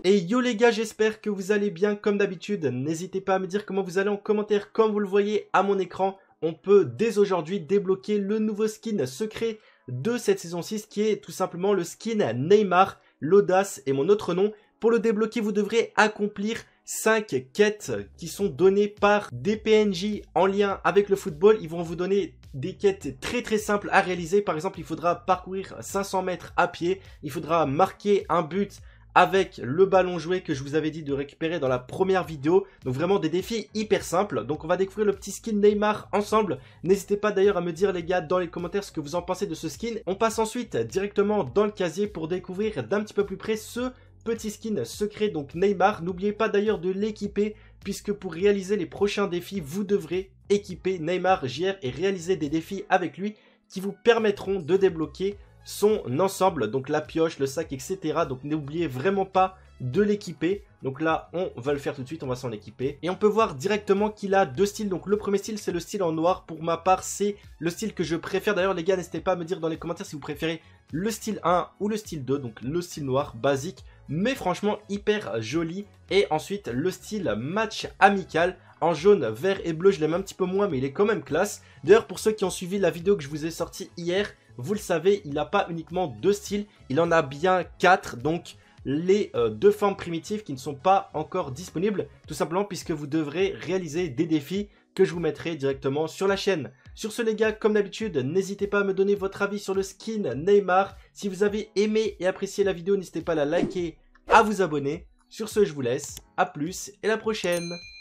Et yo les gars, j'espère que vous allez bien comme d'habitude. N'hésitez pas à me dire comment vous allez en commentaire. Comme vous le voyez à mon écran, on peut dès aujourd'hui débloquer le nouveau skin secret de cette saison 6 qui est tout simplement le skin Neymar, l'audace et mon autre nom. Pour le débloquer, vous devrez accomplir 5 quêtes qui sont données par des PNJ en lien avec le football. Ils vont vous donner des quêtes très simples à réaliser. Par exemple, il faudra parcourir 500 mètres à pied. Il faudra marquer un but avec le ballon joué que je vous avais dit de récupérer dans la première vidéo. Donc vraiment des défis hyper simples. Donc on va découvrir le petit skin Neymar ensemble. N'hésitez pas d'ailleurs à me dire les gars dans les commentaires ce que vous en pensez de ce skin. On passe ensuite directement dans le casier pour découvrir d'un petit peu plus près ce petit skin secret, donc Neymar. N'oubliez pas d'ailleurs de l'équiper, puisque pour réaliser les prochains défis, vous devrez équiper Neymar JR et réaliser des défis avec lui qui vous permettront de débloquer son ensemble, donc la pioche, le sac, etc. Donc n'oubliez vraiment pas de l'équiper. Donc là, on va le faire tout de suite, on va s'en équiper. Et on peut voir directement qu'il a deux styles. Donc le premier style, c'est le style en noir. Pour ma part, c'est le style que je préfère. D'ailleurs, les gars, n'hésitez pas à me dire dans les commentaires si vous préférez le style 1 ou le style 2. Donc le style noir, basique, mais franchement hyper joli. Et ensuite, le style match amical. En jaune, vert et bleu, je l'aime un petit peu moins, mais il est quand même classe. D'ailleurs, pour ceux qui ont suivi la vidéo que je vous ai sortie hier, vous le savez, il n'a pas uniquement deux styles, il en a bien 4. Donc les deux formes primitives qui ne sont pas encore disponibles, tout simplement puisque vous devrez réaliser des défis que je vous mettrai directement sur la chaîne. Sur ce les gars, comme d'habitude, n'hésitez pas à me donner votre avis sur le skin Neymar. Si vous avez aimé et apprécié la vidéo, n'hésitez pas à la liker, à vous abonner. Sur ce, je vous laisse, à plus et à la prochaine.